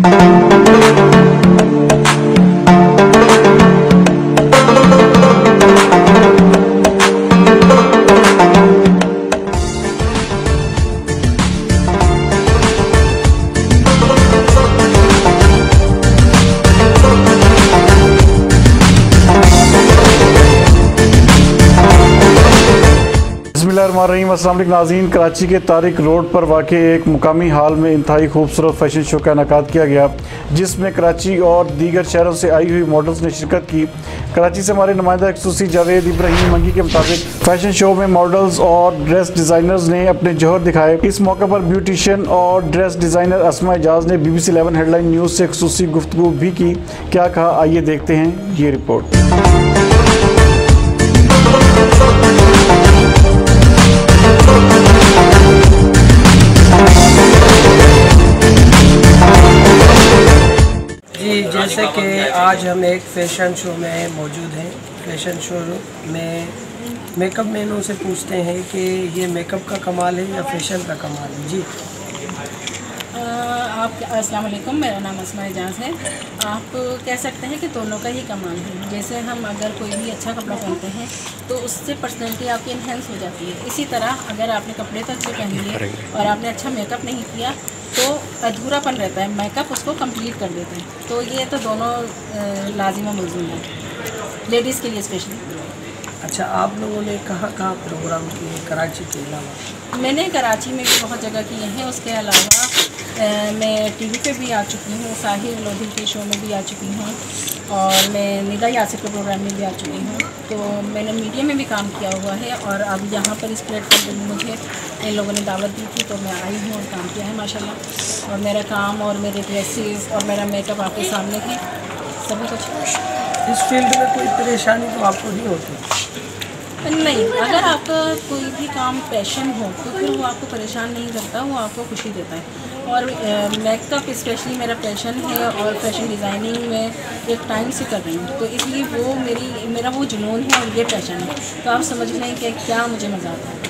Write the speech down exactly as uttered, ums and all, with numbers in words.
बिस्मिल्लाहिर्रहमानिर्रहीम। अस्सलाम वालेकुम नाज़रीन। कराची के तारिक रोड पर वाक़ एक मुकामी हाल में इंतहाई खूबसूरत फैशन शो का इनेकाद किया गया, जिसमें कराची और दीगर शहरों से आई हुई मॉडल्स ने शिरकत की। कराची से हमारे नुमाइंदा खसूसी जावेद इब्राहिम मंगी के मुताबिक फैशन शो में मॉडल्स और ड्रेस डिज़ाइनर्स ने अपने जौहर दिखाए। इस मौके पर ब्यूटिशियन और ड्रेस डिज़ाइनर अस्मा एजाज ने B B C eleven headline news से खसूसी गुफ्तगू भी की। क्या कहा, आइए देखते हैं ये रिपोर्ट। जी, जैसे कि आज हम एक फ़ैशन शो में मौजूद हैं। फ़ैशन शो में मेकअप मैनों से पूछते हैं कि ये मेकअप का कमाल है या फ़ैशन का कमाल है। जी आप अस्सलाम वालेकुम, मेरा नाम अस्मा एजाज है। आप कह सकते हैं कि दोनों का ही कमाल है। जैसे हम अगर कोई भी अच्छा कपड़ा पहनते हैं तो उससे पर्सनैलिटी आपकी इन्हेंस हो जाती है। इसी तरह अगर आपने कपड़े तो अच्छे पहन लिए और आपने अच्छा मेकअप नहीं किया तो अधूरापन रहता है, मेकअप उसको कंप्लीट कर देते हैं। तो ये तो दोनों लाजिमा मौजूद है, लेडीज़ के लिए स्पेशली। अच्छा, आप लोगों ने कहाँ कहाँ प्रोग्राम किए कराची के अलावा? मैंने कराची में भी बहुत जगह किए हैं। उसके अलावा आ, मैं टीवी पे भी आ चुकी हूँ, साहिर लोधी के शो में भी आ चुकी हूँ और मैं निदा यासिर के प्रोग्राम में भी आ चुकी हूँ। तो मैंने मीडिया में भी काम किया हुआ है और अब यहाँ पर इस प्लेटफॉर्म पर मुझे इन लोगों ने दावत दी थी तो मैं आई हूँ और काम किया है माशाल्लाह। और मेरा काम और मेरे ड्रेसेस और मेरा मेकअप आपके सामने है, सभी कुछ। इस फील्ड में कोई परेशानी तो आपको नहीं होती? नहीं, अगर आपका कोई भी काम पैशन हो तो फिर वो आपको परेशान नहीं करता, वो आपको खुशी देता है। और मेकअप स्पेशली मेरा पैशन है और फैशन डिज़ाइनिंग में एक टाइम से कर रही हूँ, तो इसलिए वो मेरी मेरा वो जुनून है और ये पैशन है। तो आप समझ लें कि क्या मुझे मज़ा आता है।